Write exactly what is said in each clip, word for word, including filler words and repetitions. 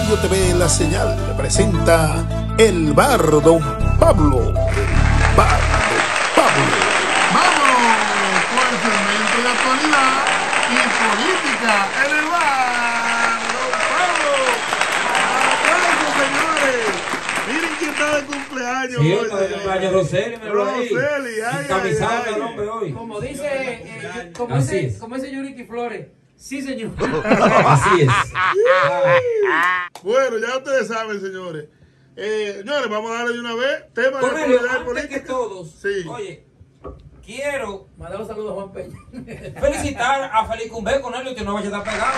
Radio T V La Señal presenta El Bar Don Pablo. El Bar Don Pablo. Vamos con el segmento de actualidad y política en el Bar Don Pablo. ¡Aplausos, señores! Miren quién está de cumpleaños sí, hoy. está de cumpleaños Roseli, me lo ahí. Roseli, ay, Encamisado ay, está el ay. hombre hoy. Como dice, eh, como Así dice, es. como dice Yuriki Flores. Sí, señor. Así es. Bueno, ya ustedes saben, señores. Eh, señores, vamos a darle de una vez tema de Cornelio, actualidad y antes política. que todos, Sí. oye, quiero Mandar un saludo a Juan Peña. felicitar a Félix Cumbé, Cornelio, que no vaya a estar pegado.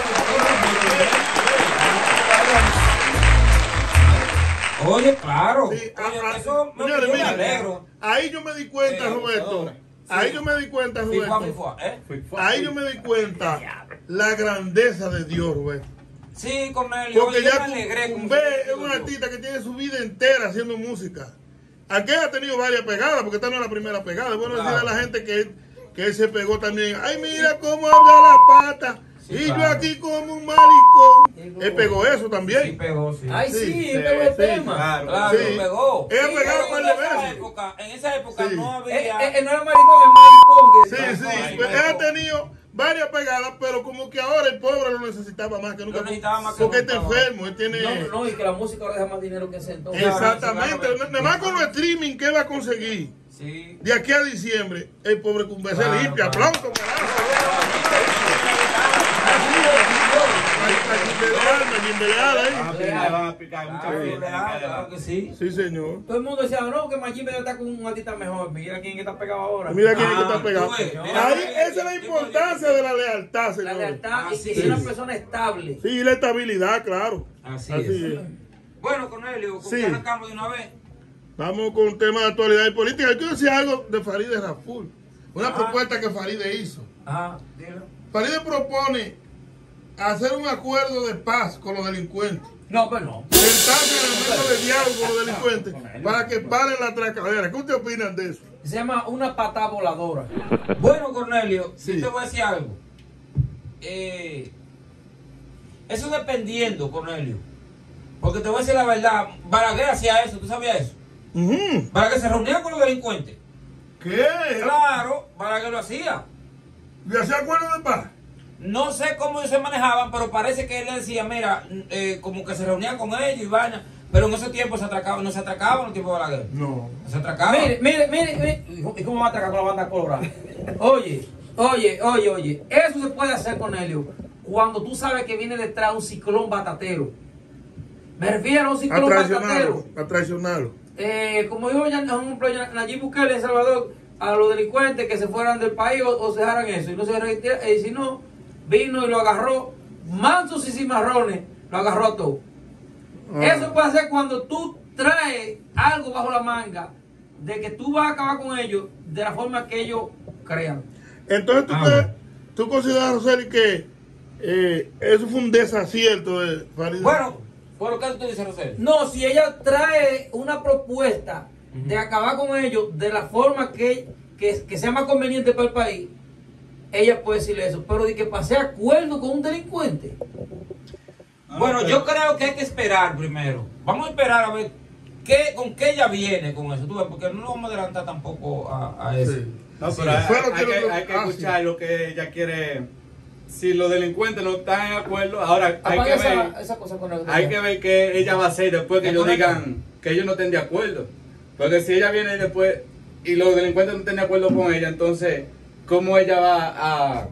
Oye, claro. Sí, Oye, a- a- eso me, señores, yo me miren, alegro. ahí yo me di cuenta, Eh, Roberto. Ahí yo me di cuenta, Fifua, Roberto. fifua, ¿eh? Ahí yo me di cuenta la grandeza de Dios, Roberto. Sí, Cornelio, Porque oye, yo ya me alegré. como Cumbé siempre es digo un yo. artista que tiene su vida entera haciendo música. Aquel ha tenido varias pegadas, porque esta no es la primera pegada. Es bueno Claro. decirle a la gente que, que él se pegó también. Ay, mira cómo habla la pata. Sí, y yo claro. aquí como un maricón. Él pegó eso Sí, también. pegó, sí. Ay, sí, Sí, él pegó el sí, tema. claro. Claro, Sí. lo pegó. Ella Sí, pegaba en un par de esa veces. época, en esa época Sí. no Eh, había. eh, eh, no era maricón, es maricón. que- Sí, Ay, sí, ay, pues, ay, él ha ay. tenido varias pegadas, pero como que ahora el pobre lo necesitaba más que nunca. Lo necesitaba más que Porque nunca. está enfermo, él tiene... No, no, y que la música ahora deja más dinero que ese entonces. Exactamente, Claro, nada más con los streaming que él va a conseguir Sí. de aquí a diciembre, el pobre Cumbé se Claro, limpia. claro. Aplausos, Jimbe Leal, Ah, ¿eh? pero le van a picar mucha Claro, fiesta. claro, claro que sí. Sí, señor. Todo el mundo decía, no, que Mayimbe debe estar con un artista mejor. Mira quién está pegado ahora. Mira quién es que Ah, está pegado. tú ves, mira, Ahí, mira, esa es la qué importancia de la lealtad, La señor. lealtad y Así que sea es. una persona estable. Sí, y la estabilidad, claro. Así, Así es. es. Bueno, Cornelio, ¿con Sí. qué arrancamos de una vez? Vamos con un tema de actualidad y política. Yo quiero decir algo de Farideh Raful. Una Ajá. propuesta que Farideh hizo. Ah, dilo. Farideh propone hacer un acuerdo de paz con los delincuentes. No, pero no. Sentarse en el momento de diálogo con los delincuentes para que paren la atracadera. ¿Qué ustedes opinan de eso? Se llama una patada voladora. Bueno, Cornelio, Sí. yo te voy a decir algo. Eh, eso dependiendo, Cornelio. Porque te voy a decir la verdad. Balaguer hacía eso, ¿tú sabías eso? Ujú. Balaguer se reunía con los delincuentes. ¿Qué? Claro, Balaguer lo hacía. ¿Le hacía acuerdo de paz? No sé cómo ellos se manejaban, pero parece que él le decía, mira, eh, como que se reunían con ellos y vaina. Pero en ese tiempo se atracaban, no se atracaban en el tiempo de Balaguer. No. No se atracaban. Mire, mire, mire, mire. ¿Y cómo va a atacar con la banda Cobra? Oye, oye, oye, oye. Eso se puede hacer, Cornelio, cuando tú sabes que viene detrás un ciclón batatero. Me refiero a un A ciclón traicionarlo. batatero. A traicionarlo. Eh, como dijo ya, por ejemplo, ya Nayib Bukele en El Salvador, a los delincuentes que se fueran del país o, o se dejaran eso. Y no se retira, y si no, vino y lo agarró. Mansos y cimarrones, lo agarró a todo. Ah. Eso puede ser cuando tú traes algo bajo la manga de que tú vas a acabar con ellos de la forma que ellos crean. Entonces, ¿tú, Ah, crees- bueno. tú consideras, Roseli, que eh, eso fue un desacierto de Farideh? Bueno, ¿por lo que tú dices, Rosel? No, si ella trae una propuesta de acabar con ellos de la forma que, que, que sea más conveniente para el país, ella puede decirle eso. Pero de que pase acuerdo con un delincuente. Bueno, yo creo que hay que esperar primero. Vamos a esperar a ver qué, con qué ella viene con eso, tú ves, porque no nos vamos a adelantar tampoco a, a eso. Sí. No, Sí. pero hay, Fue lo hay que que, lo- hay que ah, escuchar lo que ella quiere. Si los delincuentes no están de acuerdo, ahora hay Apaga que esa, ver, esa cosa con el hay que ver qué ella va a hacer después que ¿Es ellos correcto? digan que ellos no estén de acuerdo. Porque si ella viene después y los delincuentes no estén de acuerdo con ella, entonces, ¿cómo ella va a,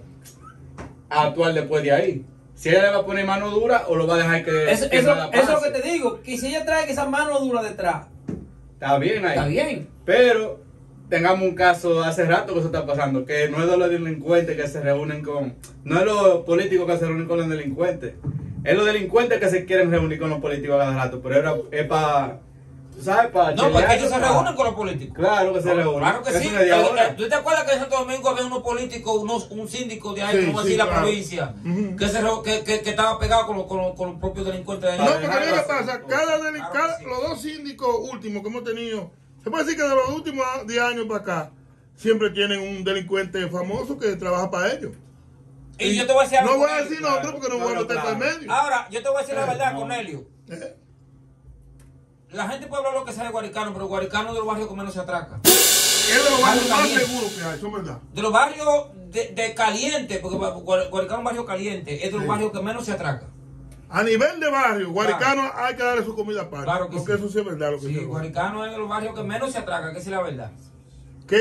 a actuar después de ahí? Si ella le va a poner mano dura o lo va a dejar que, Eso, que eso, nada eso es lo pase. que te digo. Que si ella trae esa mano dura detrás, Está bien ahí. está bien. Pero tengamos un caso hace rato que eso está pasando, que no es de los delincuentes que se reúnen con, no es los políticos que se reúnen con los delincuentes, es los delincuentes que se quieren reunir con los políticos cada rato, pero era, es para, ¿sabes? Para No, porque ellos se reúnen con los políticos. Claro que se reúnen. Claro que Eso sí. no es de ahora. Eh, ¿Tú te acuerdas que en Santo Domingo había unos políticos, unos, un síndico de ahí, Sí, no voy a sí, decir la claro. provincia, Ujú. que, se, re- que, que, que estaba pegado con los, con, los, con los propios delincuentes de No, allá? porque Claro, mira qué sí. pasa. Cada, deli- Claro cada- que sí. los dos síndicos últimos que hemos tenido, se puede decir que de los últimos diez años para acá, siempre tienen un delincuente famoso que trabaja para ellos. Y yo te voy a decir algo. No voy a Cornelio. decir nombre porque no voy a meter por el medio. Ahora, yo te voy a decir la verdad, no. Cornelio. Eh, La gente puede hablar lo que sea de Guaricano, pero Guaricano es de los barrios que menos se atraca. Es de los barrios más Caliente. seguros que hay, eso es verdad. De los barrios de, de caliente, porque Guar- Guaricano es un barrio caliente, es de los Sí. barrios que menos se atraca. A nivel de barrio, Guaricano hay que darle su comida aparte. Claro que porque sí. eso sí es verdad lo que Sí, digo. Guaricano es de los barrios que menos se atraca, que es la verdad. Que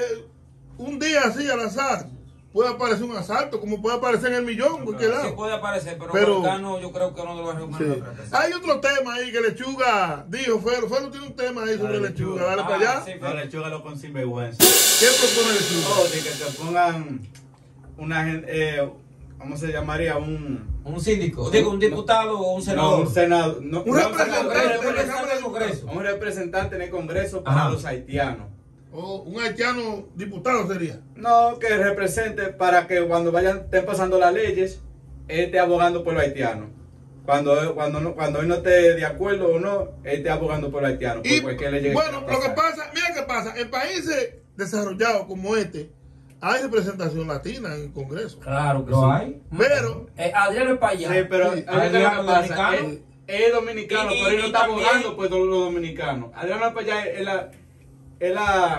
un día así al azar puede aparecer un asalto, como puede aparecer en el millón, porque Sí lado. puede aparecer, pero, Pero- Guaricano yo creo que es uno de los barrios que menos Sí. se atraca. Hay otro tema ahí que Lechuga dijo, Fero, Fero tiene un tema ahí sobre La Lechuga, Lechuga. dale Ah, para allá. sí. No, lechuga lo con sinvergüenza. ¿Qué propone Lechuga? Oh, de que te pongan una gente, eh, ¿cómo se llamaría? Un, Un síndico, digo, un diputado o un no, senador. un senado, no, Un no representante senador, de la representante Cámara de del Congreso. un representante en el Congreso para Ajá. los haitianos. O un haitiano diputado sería. No, que represente para que cuando vayan, estén pasando las leyes, él esté abogando por los haitianos. Cuando, cuando, no, cuando él no esté de acuerdo o no, él esté abogando por los haitianos. Y por cualquier ley que bueno, quiera lo que pasar. pasa, mira qué pasa, en países desarrollados como este, hay representación latina en el Congreso. Claro que ¿Lo sí. hay? Pero, Eh, Adriano es para allá. Sí, pero Sí. ahorita Adriano lo que pasa, dominicano. él, él es dominicano, Y- y- pero él no y está también- abogando por todos los dominicanos. Adriano Payá, él, él, él,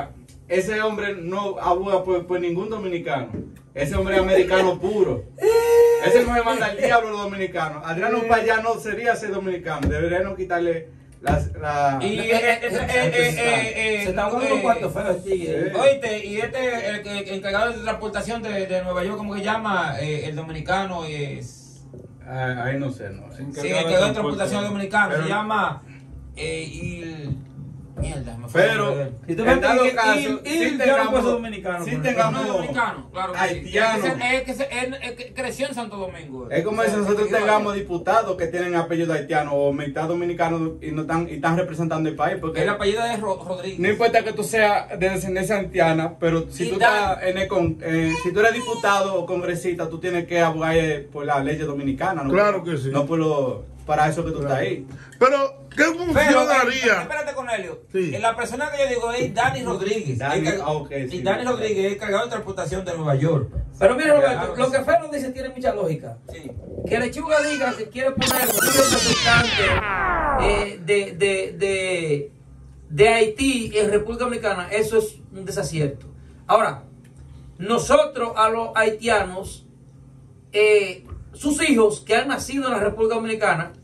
ese hombre no aboga por, por ningún dominicano. Ese hombre es americano puro. Ese no le manda al diablo a los dominicanos. Adriano Payá no sería ser dominicano. Deberíamos quitarle las, la... Y Eh, eh, eh, eh, eh, eh, eh, eh, Se está eh, jugando eh, un cuarto feo el tigre. Sí. Oíste, y este, el, que- el encargado de transportación de, de Nueva York, ¿cómo que llama? Eh, el dominicano es... Ah, ahí no sé, no. Sí, el encargado de transportación dominicano, Pero- se llama... Eh, il... Mierda, me fue el nombre de Pero, él. Si tú en me dado dices, caso, y- y si yo no tengamos, puedo ser dominicano, si por No, tengamos es dominicano, claro que sí. haitiano. Es que, es que, se- es- es que creció en Santo Domingo. Es como O sea, si nosotros se crió tengamos allá. diputados que tienen apellido haitiano o mitad dominicano y no están, y están representando el país. Porque El apellido es Ro- Rodríguez. no importa que tú seas de descendencia haitiana, pero si Y tú, Dan- estás en el con- eh, si tú eres diputado o congresista, tú tienes que abogar eh, por las leyes dominicanas. ¿no? Claro que sí. No por lo, para eso que tú Claro. estás ahí. pero, ¿qué Pero, función eh, haría? espérate, Cornelio. Sí. Eh, La persona que yo digo es Dani Rodríguez. Dani, El que- ah, ok, y sí. Dani Rodríguez es cargado de transportación de Nueva York. Pero mira, Roberto, Claro que lo que sí. Fero dice tiene mucha lógica. Sí. Que Lechuga diga que quiere poner un representante eh, de, de, de, de Haití en República Dominicana, eso es un desacierto. Ahora, nosotros a los haitianos, eh, sus hijos que han nacido en la República Dominicana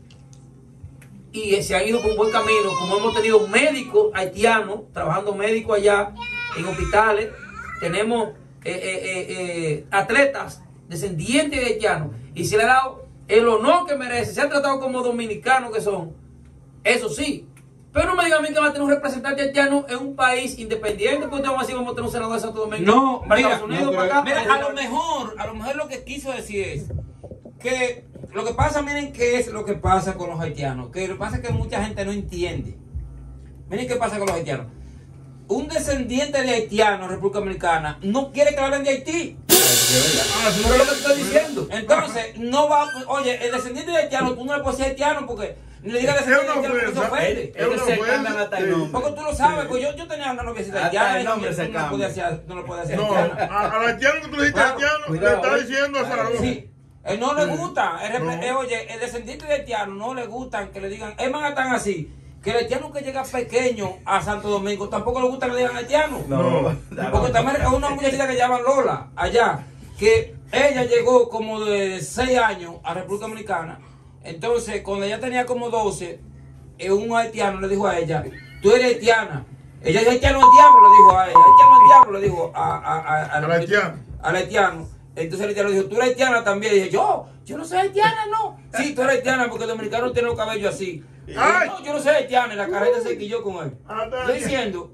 y eh, se han ido por un buen camino, como hemos tenido médicos haitianos, trabajando médicos allá en hospitales, tenemos eh, eh, eh, eh, atletas descendientes de haitianos y se le ha dado el honor que merece, se han tratado como dominicanos que son, eso sí. Pero no me digan a mí que va a tener un representante haitiano en un país independiente, porque vamos a decir vamos a tener un senador de Santo Domingo. No, para mira, Estados Unidos, no, pero- para acá. Mira, a lo mejor, a lo mejor lo que quiso decir es que lo que pasa, miren qué es lo que pasa con los haitianos. Que lo que pasa es que mucha gente no entiende. Miren qué pasa con los haitianos. Un descendiente de haitiano en República Dominicana no quiere que le hablen de Haití. Ah, sí, Pero es lo que te estoy diciendo. Entonces, no va, oye, el descendiente de haitiano, tú no le puedes decir haitiano porque ni le digas Es descendiente de una haitiano porque se ofensa. ofende. Es una Ellos se ofensa, cambian hasta el sí. nombre. Porque tú lo sabes, pues yo, yo tenía una noviecita Hasta haitiana el y nombre tú se no lo cambia. podía hacer, no lo podía hacer No, haitiana. a- al haitiano que tú le dijiste Claro, haitiano, le cuidado, está eh. diciendo a Saragón. Sí, él no le gusta. El, repre- No. eh, oye, el descendiente de haitiano no le gustan que le digan, es más tan así, que el haitiano que llega pequeño a Santo Domingo tampoco le gusta que le digan haitiano. No. Porque también es una muchachita que llaman Lola, allá, que ella llegó como de seis años a República Dominicana. Entonces, cuando ella tenía como doce, eh, un haitiano le dijo a ella, tú eres haitiana. Ella dijo, haitiano el diablo, le dijo a ella, haitiano el diablo, le dijo a, a, a- a- Al haitiano. al haitiano. Entonces el haitiano le dijo, tú eres haitiana también. Y dije, yo, yo no soy haitiana, no. Sí, tú eres haitiana porque el dominicano tiene los cabellos así. Y yo, Ay. no, yo no soy haitiana. Y la carreta se quilló con él. Ah, está Estoy bien. diciendo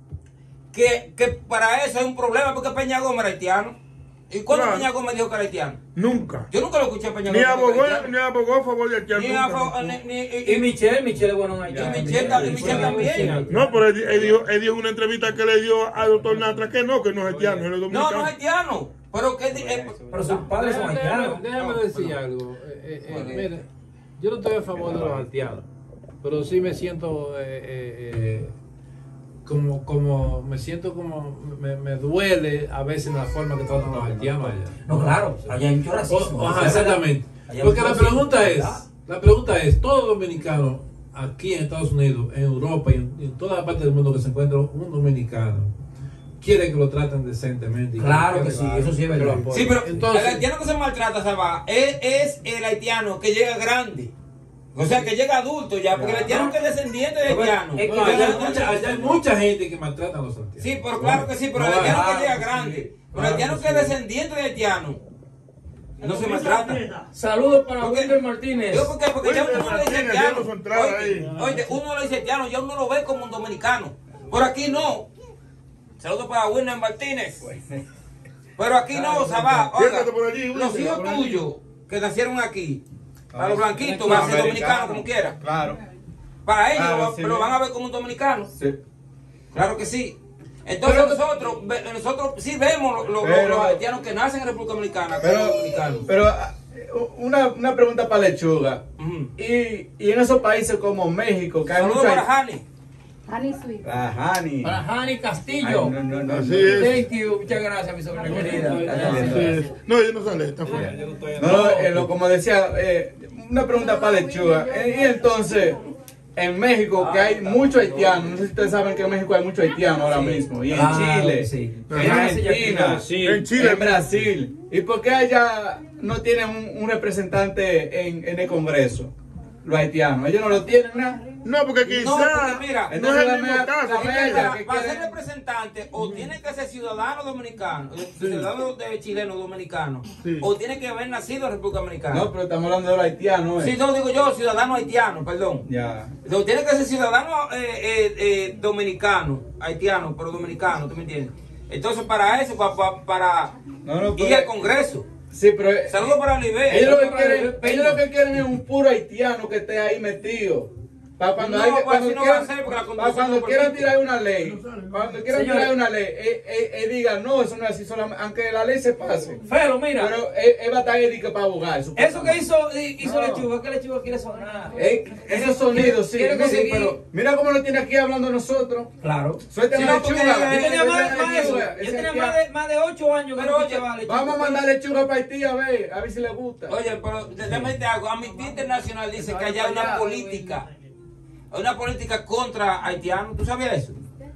que, que para eso hay un problema porque Peña Gómez era haitiano. ¿Y cuándo Claro. Peña Gómez dijo que era haitiano? Nunca. Yo nunca lo escuché a Peña Ni Gómez. abogó, que era ni abogó a favor de haitiano. Ni nunca, a favor- no. ni- ni- Y Michelle, Michelle es bueno en Haití. Y Michelle ta- y Michelle también. No, pero él, él dijo, él dijo en una entrevista que le dio al doctor Natra que no, que no es haitiano, él es No, dominicano. no es haitiano. Pero que eh, Pero sus padres son haitianos. Déjame, déjame decir algo. Eh, eh, eh, mire, yo no estoy a favor de los haitianos, pero sí me siento, eh, eh, eh, como, como me siento como, me, me duele a veces la forma que tratan los haitianos allá. No, claro, allá hay mucho racismo. O- ajá, exactamente. Allá Porque mucho la racismo, pregunta es, ¿verdad? la pregunta es, todo dominicano aquí en Estados Unidos, en Europa y en, y en toda parte del mundo que se encuentra un dominicano, quiere que lo traten decentemente. y Claro que, que sí, eso sí es verdad. Sí, pero Entonces- el haitiano que se maltrata, Sabá, es, es el haitiano que llega grande. O sea, que llega adulto ya, porque el haitiano que es descendiente de haitiano. Es que No, allá, hay Ya- mucha, allá hay mucha gente que maltrata a los haitianos. Sí, pero claro que sí, pero el No, haitiano claro que llega que grande. sí, Pero el claro haitiano que que es sí. descendiente de haitiano, no se maltrata. Saludos para Porque- Wilmer Martínez. Yo porque, porque ya uno no le dice Martínez, haitiano. dieron su entrada Oye, ahí. oye, uno le dice haitiano, ya uno lo ve como un dominicano. Por aquí no. Saludos para Wilmer Martínez. Pero aquí no, Sabá. Oiga, Siéntate por allí, los Wilmer, hijos por allí. tuyos que nacieron aquí, a los Ah, blanquitos, van a ser americano. dominicanos como quiera. Claro. Para ellos Claro, lo, sí. lo van a ver como un dominicano. Sí. Claro que sí. Entonces nosotros, ve- nosotros sí vemos lo- lo- lo- Pero- los haitianos que nacen en República Dominicana como Pero, dominicanos. pero ah, una, una pregunta para Lechuga. Ujú. Y, y en esos países como México, que hay Saludos mucha... para Hani. Honey Sweet. Ah, Hani. Para Jani Ay, Castillo. no, no, no, Así no. es. Thank you. Muchas gracias, mi sobrina querida. Sí. No, yo no sale, está fuera. No, eh, lo- como decía, eh, una pregunta para Lechuga. Eh, y entonces, en México, que hay muchos haitianos, no sé si ustedes saben que en México hay muchos haitianos ahora mismo, y en Claro, Chile, sí. en Argentina, En Chile. en Brasil. ¿Y por qué allá no tienen un, un representante en, en el Congreso? Los haitianos, ellos no lo tienen nada. No, porque quizás No, porque mira, no es entonces el la mismo mea- caso. la Es que mea- para, que para quiere- ser representante o tiene que ser ciudadano dominicano, eh, ciudadano de chileno dominicano, Sí. o tiene que haber nacido en República Dominicana. No, pero estamos hablando de los haitianos. Sí, ¿eh? no digo yo, ciudadano haitiano, perdón. Ya. O tiene que ser ciudadano eh, eh, eh, dominicano, haitiano, pero dominicano, ¿tú me entiendes? Entonces para eso, pa- pa- para No, no, ir pero- al Congreso. Sí, pero eh, Saludos para Oliver. ellos lo, que quieren, ellos lo que quieren es un puro haitiano que esté ahí metido. Para cuando, No, hay, pues cuando así no quieran, va a ser, porque la para Constitución cuando no quieran permite. tirar una ley, cuando quieran Señores. tirar una ley, eh, eh, eh, digan, no, eso no es así solamente, aunque la ley se pase. Felo, mira. Pero él, él va a estar ahí de que para abogar. Eso que hizo, hizo No. Lechuga, que Lechuga quiere sonar. Eh, esos sonidos, sí, Quiere sí, conseguir- pero mira cómo lo tiene aquí hablando nosotros. Claro. Suéltame Sí, no, lechuga. porque Yo Eh, tenía eh, más, eh, más de, lechuga, yo ese tenía haitiano. más de, más de ocho años que Pero no oye, escuchaba Lechuga. Vamos a mandar lechuga para Haití a ver, a ver si le gusta. Oye, pero déjame decirte algo. Amnistía Internacional dice que allá hay una política, hay una política contra haitianos. ¿Tú sabías eso?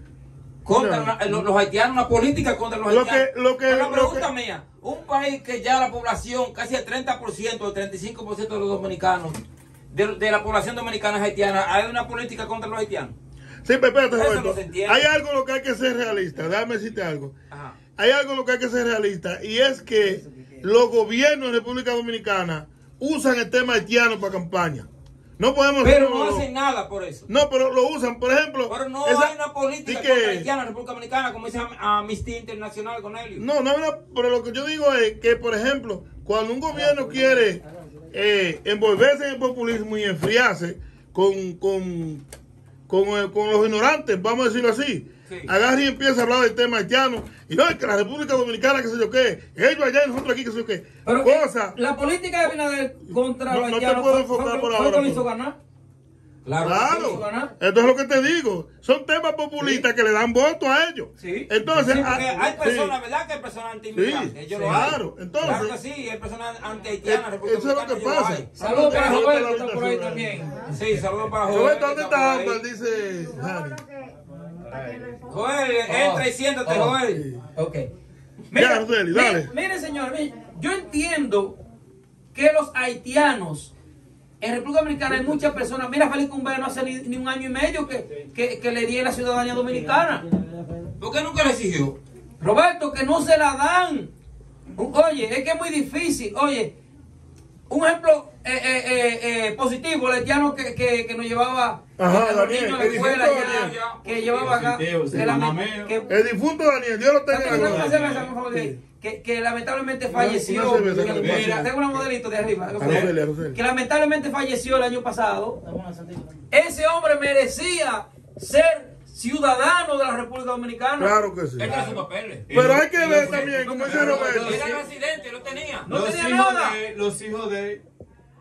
Contra No. una- eh, los, los haitianos, una política contra los Lo haitianos. que- lo que- Pero la lo pregunta que- mía, un país que ya la población, casi el treinta por ciento, el treinta y cinco por ciento de los dominicanos, de, de la población dominicana es haitiana, ¿hay una política contra los haitianos? Sí, pero espérate, Eso no Roberto. se entiende. Hay algo en lo que hay que ser realista. Déjame decirte algo. Ajá. Hay algo en lo que hay que ser realista. Y es que los gobiernos de República Dominicana usan el tema haitiano para campaña. No podemos Pero hacerlo- no hacen nada por eso. No, pero lo usan. Por ejemplo. Pero no esa- hay una política di contra que- haitianos en República Dominicana, como dice Amnistía Internacional con ellos. No, no hay una. Pero lo que yo digo es que, por ejemplo, cuando un gobierno quiere eh, envolverse en el populismo y enfriarse con, con, con, eh, con los ignorantes, vamos a decirlo así. Sí. Agarra y empieza a hablar del tema haitiano. Y no, es que la República Dominicana, que sé yo qué, ellos allá y nosotros aquí, que sé yo qué. Pero Cosa. eh, la política de Abinader contra No- los no te haitianos puedo fue- enfocar fue- por fue ahora, que lo hizo pues. ganar. Claro. Claro, esto es lo que te digo. Son temas populistas que le dan voto a ellos. Sí. Entonces, Sí, porque ah, hay sí. personas, ¿verdad? Que hay personas anti-inmigrantes. Sí, Ellos sí, lo hay. claro. Entonces- claro que sí, hay personas anti-haitianas en República Eso es lo que Dominicana, ellos pasa. hay. Saludos para Roberto, Roberto, que Roberto, está por ahí Roberto. también. Sí, saludos para Joel. Roberto, que ¿dónde está está por ahí. Ámbar? Dice Jani. Joel, entra y siéntate, Oh. Joel. Ok. Ya, Roseli, dale. mire, mire, señor, mire, yo entiendo que los haitianos en República Dominicana hay muchas personas. Mira, Félix Cumbé no hace ni, ni un año y medio que, que, que le di la ciudadanía dominicana. ¿Por qué nunca le exigió? Roberto, que no se la dan. Oye, es que es muy difícil. Oye, un ejemplo eh, eh, eh, eh, positivo, el haitiano que, que, que nos llevaba Ajá, a los Daniel, niños a la el escuela, difunto ya, Daniel. que llevaba acá. Positivo, sí, que la- mamá mío. que- El difunto Daniel, Dios lo tenga en la Tengo una gloria. cerveza, por favor, Sí. que, que lamentablemente Una- falleció. una cerveza que le pasa. Mira, tengo una modelito de arriba. Araceli, Araceli. Que lamentablemente falleció el año pasado. Ese hombre merecía ser ciudadano de la República Dominicana. Claro que sí. Él tiene sus papeles. Pero hay que ver también, como dice Roberto. Era residente, lo tenía. No los tenía hijos nada. de los hijos de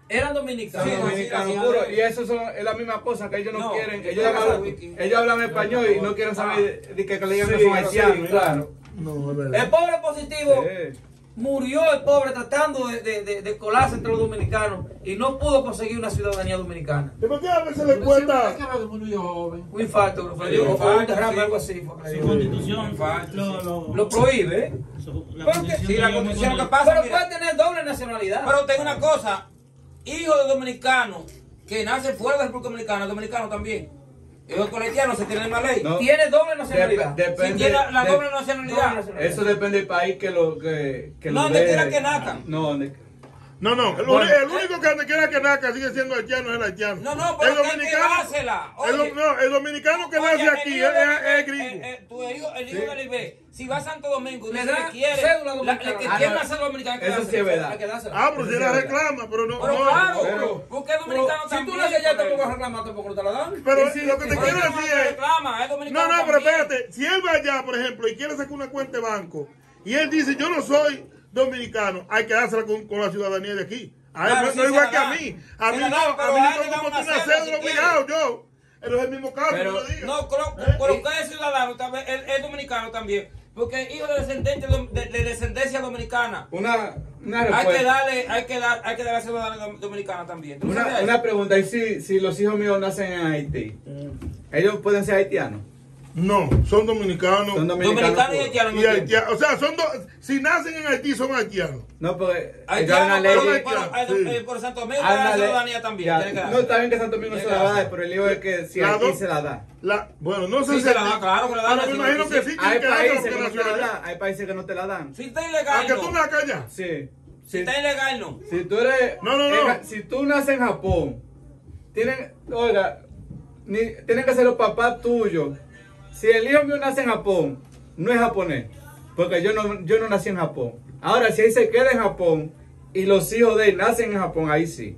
Eran dominicanos. Sí, Dominicanos sí, sí, puros. sí. Y eso son, es la misma cosa que ellos no, No, quieren. sí, Ellos, sí, hablan, sí. ellos hablan español y no quieren saber de, de que, que le digan que Sí, son sí, haitianos. claro. No, es verdad. El pobre positivo Sí. murió, el pobre, tratando de, de, de, de colarse entre los dominicanos y no pudo conseguir una ciudadanía dominicana. ¿Y por qué a veces le Es cuesta? que lo murió joven. Un infarto, que fue, Sí, o un fue un infarto, derrame, sí. algo así. fue que le Su dio. constitución Falso, lo, sí. lo, Lo prohíbe, ¿eh? su- la Porque- constitución Sí, la de- constitución lo que de- pasa, Pero mira, puede tener doble nacionalidad. pero tengo una cosa, hijo de dominicanos que nace fuera de la República Dominicana, dominicano también. Ellos con haitianos se tienen la ley. No. Tiene doble nacionalidad. Dep- Si depende, tiene la, la de- doble Doble nacionalidad. nacionalidad. Eso depende del país que lo que, que No, lo donde deje. quiera que nazcan. No, donde- No, no, el, Bueno. el único que donde quiera que nazca sigue siendo haitiano es el haitiano. No, no, pero el que hay que dársela. el, Oye. no, el dominicano que Oye, nace el aquí hijo es, de es- Oliver, es gringo. eh, eh, tu hijo, el hijo Sí. de Oliver, si va a Santo Domingo y Le dice da que quiere, cédula la, dominicana. la que Ah, quiere no. hacer dominicana, que Eso dársela. sí es verdad. Hay que dársela. Ah, pero si Eso la sí es reclama, pero no. Pero no, claro, pero- porque es dominicano Si también. tú naces allá, te pongas a reclamar, tampoco no te la dan. Pero Sí, sí, lo que te sí. quiero Porque no decir se es. reclama, es No, dominicano no, pero también. espérate. Si él va allá, por ejemplo, y quiere sacar una cuenta de banco, y él dice, yo no soy dominicano, hay que dársela con, con la ciudadanía de aquí. A él Claro, no, sí no se igual la que a dan. mí. A Se mí la no, dan, a pero mí hay no que tengo dar como una una cédula cédula si obligado yo. Pero es el mismo caso, Pero- no lo diga. No, pero, pero usted es ciudadano, también, es, es dominicano también. Porque es hijo de descendencia, de, de descendencia dominicana. Una, una Hay que respuesta. darle, hay que dar, hay que darle a la ciudadanía dom- dominicana también. ¿Tú no sabes Una, eso? una pregunta, ¿y si, si los hijos míos nacen en Haití? ¿Ellos pueden ser haitianos? No, son dominicanos. Son Dominicano y puros. haitiano. y haitianos. O sea, son dos. Si nacen en Haití, son haitianos. No, porque Haitiano, hay una ley. pero, de- pero, Sí. eh, por Santo Domingo hay le da una la ley- ciudadanía también. ya, tiene que no, darse. está bien que Santo Domingo se Tiene la que va a dar, darse. pero el lío es que si La aquí do- se la da. La, bueno, no sé Sí, si. se la da, claro que la dan, Pero me sí, imagino sí, que sí. sí, Hay tienen que darse países que porque no te la nacionalidad. dan, hay países que no te la dan. Si está ilegal, Aunque no. tú nazcas allá. Sí. Si Si, está ilegal, no. si tú eres. No, no, no. en- si tú naces en Japón, tienen. Oiga, ni, tienen que ser los papás tuyos. Si el hijo mío nace en Japón, no es japonés. Porque yo no, yo no nací en Japón. Ahora, si ahí se queda en Japón y los hijos de él nacen en Japón, ahí sí.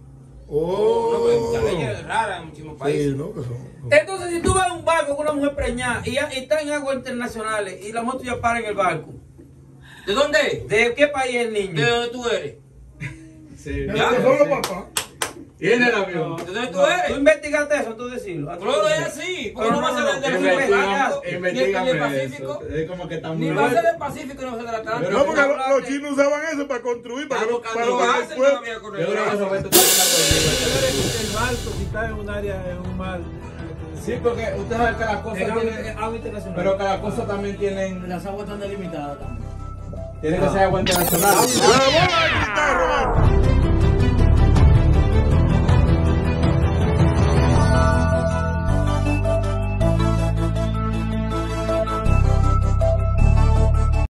Oh. No, pues, muchas leyes raras en muchísimos países. Sí, ¿no? Que son- Entonces, si tú vas a un barco con una mujer preñada y, ya- y está en aguas internacionales y la moto ya para en el barco, ¿De dónde es? ¿de qué país es el ¿De niño? dónde tú eres? Sí. Pero Ya, que son los papás. Y en el avión. ¿De dónde tú ¿Tú eres? investigaste eso, tú decirlo? Claro, es así. Porque Pero no va a no, ser no, del del no, Pacífico, investiga- ni el Investígame del Pacífico, eso. Es como que está muy ni va a ser bueno. del Pacífico, ni va a ser del Atlántico. No, porque Va a los, hablar los de- chinos usaban eso para construir, para que no Estamos para Lo que el hacen pueblo- todavía con Yo creo que el Roberto está hablando El barco, si está en un área, en un mar. Sí, porque usted sabe que las cosas En agua- tienen. en agua internacional. Pero que las cosas también tienen. Las aguas están delimitadas también. Tienen que ser agua internacional. La bola de cristal, Roberto.